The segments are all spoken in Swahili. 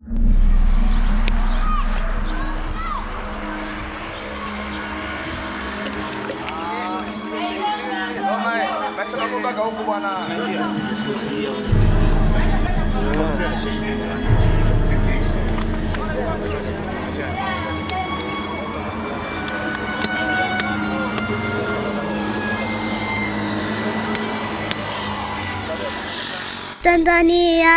Tanzania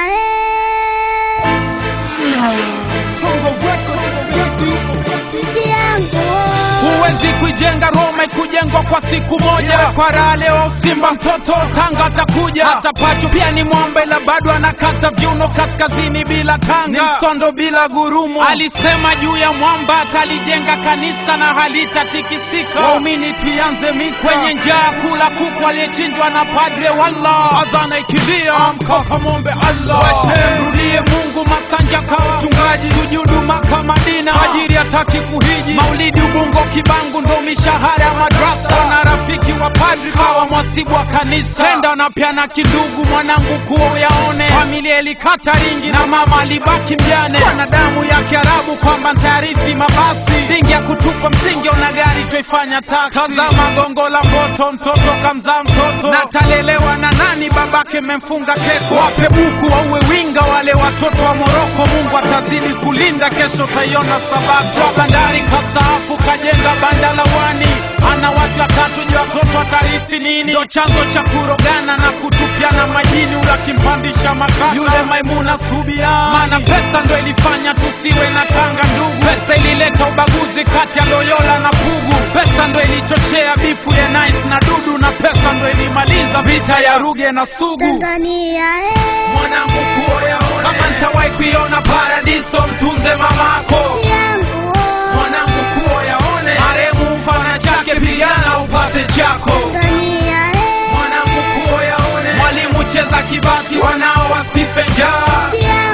nchi yangu. Huwezi kujenga Roma ikujengwa kwa siku moja. Kwa raha leo Simba mtoto Tanga atakuja. Hata Pacho pia ni mwombe la bado anakata viuno kaskazini bila Tanga. Ni msondo bila gurumo. Alisema juu ya mwamba atalijenga kanisa na halitatikisika. Waumini tuanze misa. Kwenye njaa kula kuku aliyechinjwa na padre wallah. Adhana ikilia amka muombe Allah. Washemrudie Mungu Masanja kama mchungaji. Sujudu Maka Madina. Tajiri hataki kuhiji. Maulidi Ubungo Kibangu ndo mishahara ya madrasa. Na rafiki wa padri kawa mwasibu wa kanisa. Tenda na pia na kidugu mwanangu kuo yaone. Familia ilikata ringi na mama alibaki mjane. Kwa na damu ya Kiarabu kwamba ntarithi mabasi. Dingi ya kutupa msingi ona gari tuifanya taksi. Tazama gongo la mboto mtoto kamzaa mtoto. Na talelewa na nani babake memfunga keko. Wape buku wauwe winga wale watoto wa Moroko. Mungu atazidi kulinda kesho taiona sabato. Bandari kastaafu kajenga banda la wani. Ana watu watatu juu watoto watarithi nini. Ndo chanzo cha kurogana na kutupiana majini. Ulakimpandisha makaka yule Maimuna Subia. Mana pesa ndo ilifanya tusiwe na Tanga ndugu. Pesa ilileta ubaguzi kati ya Loyola na Pugu. Pesa ndo ilichochea bifu ya Nice na Dudu. Na pesa ndo ilimaliza vita ya Ruge na Sugu. Tanzania mwanangu kuo yaone. Kama nitawai kuiona paradiso mtunze mamako. Mwanangu kuo yaone. Maremu mfana chake pigana upate chako. Mwanangu kuo yaone. Mwalimu cheza kibati wanao wasife njaa.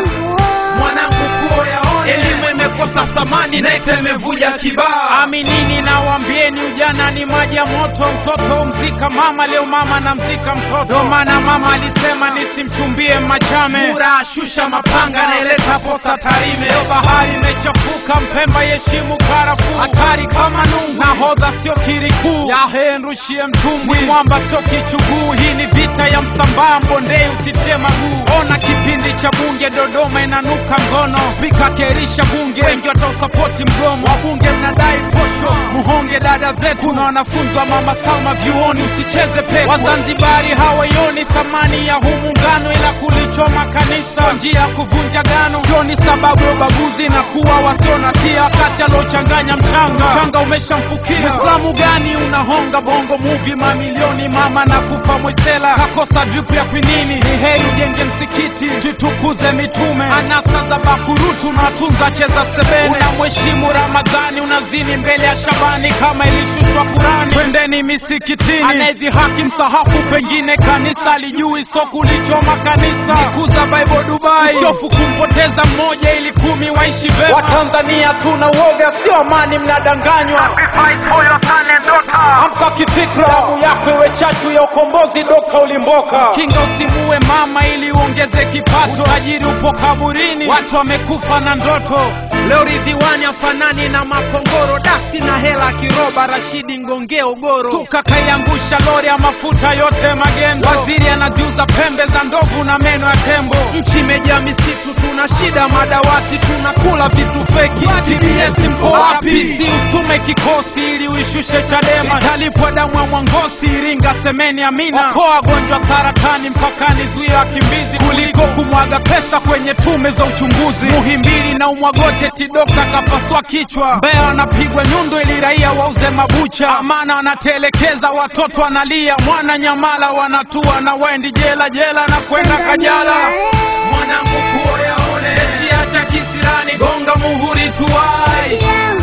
Mwanangu kuo yaone. Elimu imekosa thamani na imevuja kibaa. Aminini na waambieni ujana ni maji ya moto. Mtoto mzika mama leo mama na mzika mtoto. Ndo maana mama alisema nisimchumbie Machame. Mura shusha mapanga na ileta posa Tarime. Leo bahari imechafuka Mpemba yeshimu karafuu. Hatari kama nungu nahodha sio kirikuu. Yahe nrushie mtumbwi mwamba sio kichuguu. Hii ni vita ya Msambaa Mbondei usitie maguu. Ona kipindi cha bunge Dodoma inanuka ngono. Spika kerisha bunge wengi watausapoti mgomo. Wabunge mnadai posho muhonge dada zetu. Na wanafunzi wa mama Salma vyuoni usicheze pepo. Wazanzibari hawaioni thamani ya huu muungano ila kulichoma kanisa. Njia ya kuvunja gano sio ni sababu ya ubaguzi na kuwa wasio na tia. Wakati alochanganya mchanga umeshamfukia. Muislamu gani unahonga bongo movie mamilioni. Mama na kufa Mwisela kakosa drip ya kwinini. Ni heri ujenge msikiti tutukuze mitume. Anasa za bakurutu na tunza cheza sebene. Unamheshimu Ramadhani unazini mbele ya Shabani kama ilishushwa Kurani. Twendeni misikitini. Anaidhihaki msahafu pengine kanisa alijui so kulichoma kanisa. Nikuza Bible Dubai usiofu kumpoteza mmoja ili 10 waishi vema. Watanzania tuna uoga sio amani mnadanganywa. Sacrifice for your son and daughter. Amka kifikra damu yako iwe chachu ya ukombozi Dr. Ulimboka. Kinga usimue mama ili uongeze kipato. Tajiri upo kaburini watu wamekufa na ndoto. Leo Ridhiwani afanani na makongoro. Dasi na hela kiroba Rashidi Ngongeo Goro. Suka kaiangusha lori ya mafuta yote magendo. Waziri anaziuza pembe za ndovu na meno ya tembo. Nchi imejaa misitu tuna shida madawati. Tunakula vitu feki. TBS mko wapi? Si ustume kikosi ili uishushe Chadema. Italipwa damu ya Mwangosi Iringa semeni amina. Okoa wagonjwa saratani mpakani zuia wakimbizi. Kuliko kumwaga pesa kwenye tume za uchunguzi. Muhimbili na Umwagote tidokta kapaswa kichwa. Mbeya wanapigwa nyundo ili raia wauze mabucha. Amana wanatelekeza watoto wanalia. Mwana Nyamala wanatua na waendi jela na kwenda Kajala. Mwanangu kuo yaone. Jeshi acha kisirani gonga muhuri tuwai.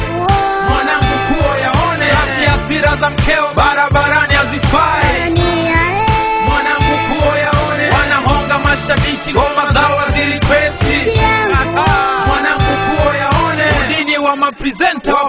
Mwanangu kuo yaone. Rafi hasira za mkeo barabarani hazifai. Mwanangu kuo yaone. Wanahonga mashabiki ngoma zao waziri kwesti. Mwanangu kuo yaone. Udini wa mapresenta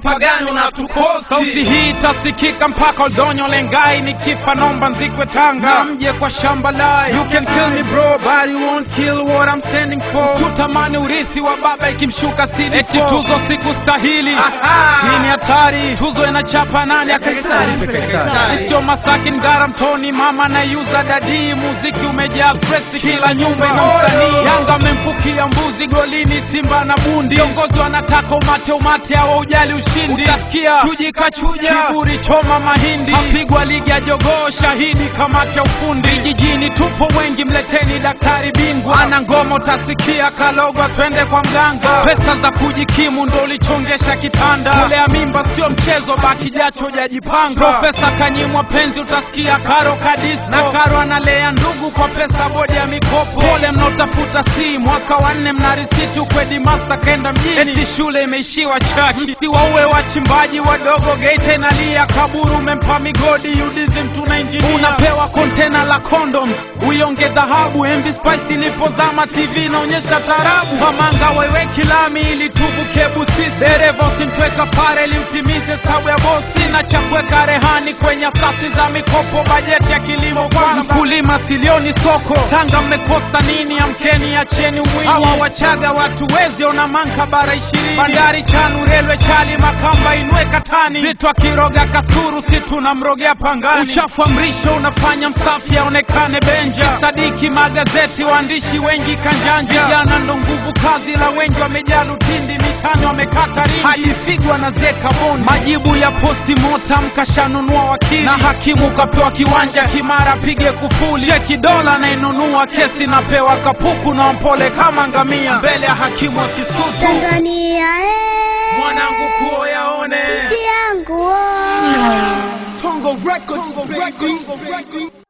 wapagani unatukosti. Sauti hii tasikika mpaka Oldonyo Lengai, nikifa nomba nzikwe Tanga na mje kwa shamba lai. You can kill me bro but you won't kill what I'm standing for. Sutamani urithi wa baba ikimshuka CD4. Eti tuzo sikustahili, hii ni hatari. Tuzo inachapa nani ya Kaisari. Sio Masaki Ngara Mtoni, mama na yuza dadi. Muziki umejaa stress, kila nyumba ina msanii. Yanga memfukia mbuzi golini, Simba na bundi. Viongozi wanataka umate hawa ujali ushindi. Utasikia chuji kachuja, kiburi choma mahindi. Hapigwa ligi ya jogoo, shahidi kamati ya ufundi. Vijijini tupo wengi, mleteni daktari bingwa. Ana ngoma utasikia kalogwa, twende kwa mganga. Pesa za kujikimu ndo ulichongesha kitanda. Kulea mimba sio mchezo, baki jacho hujajipanga. Profesa kanyimwa penzi, utasikia Karo Kadisko. Na Karo analea ndugu kwa pesa bodi ya mikopo. Pole mnaotafuta si mwaka wa 4 mna risiti, ukwedi master kenda mjini. Eti shule imeishiwa chaki. Msiwaue wachimbaji wadogo, Geita inalia. Kaburu mempa migodi, UDSM tuna engineer. Unapewa kontena la condoms, uionge dhahabu. MV Spice ilipozama TV inaonyesha tarabu. Kamanga wewe kilami ili tubuke Busisi. Dereva usimtweka pare ili utimize sabu ya bosi. Na chakweka rehani kwenye asasi za mikopo. Bajeti ya kilimo kwa mkulima silioni soko. Tanga mmekosa nini? Amkeni acheni mwini. Hawa Wachaga watu wezi ona manka bara 20. Bandari Chanu Railway Chali Makamba inwe Katani. Zitwa Kiroga Kasuru si tunamrogea Pangani. Uchafu wa mrisho unafanya msafi aonekane Benja. Sadiki magazeti waandishi wengi kanjanja. Vijana ndo nguvu kazi la wengi wamejaa lutindi. Mitani wamekata rindi, haifigwa na zeka bondi. Majibu ya posti mortem kashanunua wakili. Na hakimu kapewa kiwanja Kimara pige kufuli. Cheki dola na inunua kesi napewa kapuku. Na mpole kama ngamia mbele ya hakimu wa Kisutu. Tanzania Mwanangu kuo yaone nchi yangu. Tongo Records.